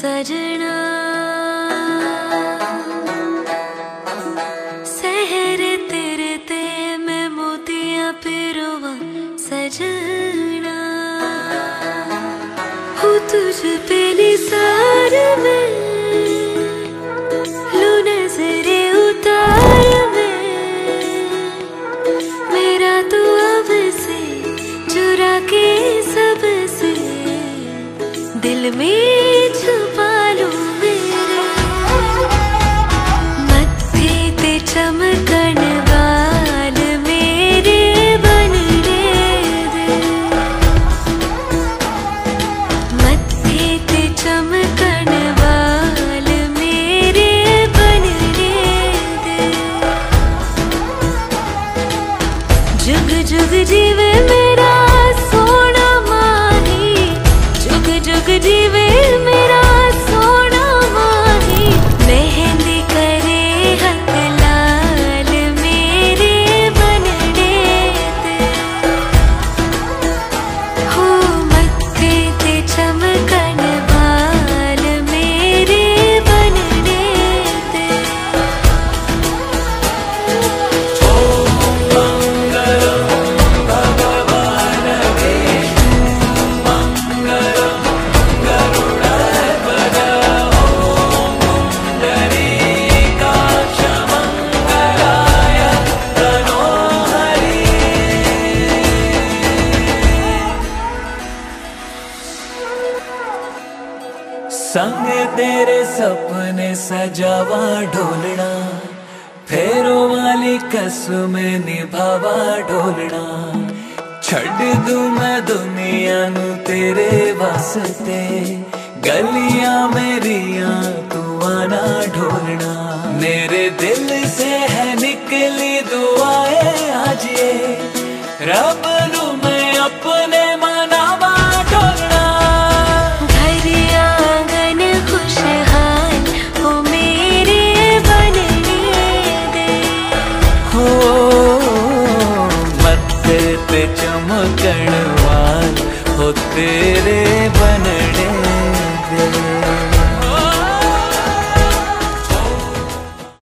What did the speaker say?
सजना सहर तेरे ते मैं मोतियां पिरोवा सजना हूँ तुझ पे निसार में लू नजरे उतार में मेरा तू अब से चुरा के सबसे दिल में छुपा लूं मेरे मत्थे ते चमकन वाल मेरे बनने दे मत्थे ते चमकन वाल मेरे बनने दे जुग जुग जीवे मेरा सोना माही जुग जुग जीवे मेरा सोना माही मेहंदी करे हक लाल मेरे बनने दे हो मत्थे ते चमकन वाल मेरे बनने दे। संग तेरे सपने सजावा ढोलना फेरों वाली कसमें निभावा ढोलना छड़ दूं मैं दुनिया नू तेरे वास्ते गलियां मेरिया तू आना ढोलना मेरे दिल से है निकली दुआएं आज ये रब नू मैं अपने